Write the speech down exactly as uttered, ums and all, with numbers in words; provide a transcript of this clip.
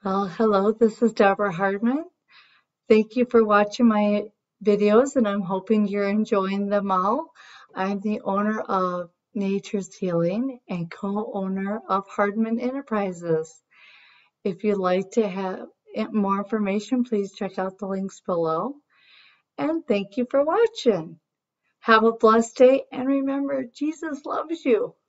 Well, hello, this is Deborah Hardman. Thank you for watching my videos, and I'm hoping you're enjoying them all. I'm the owner of Nature's Healing and co-owner of Hardman Enterprises. If you'd like to have more information, please check out the links below. And thank you for watching. Have a blessed day, and remember, Jesus loves you.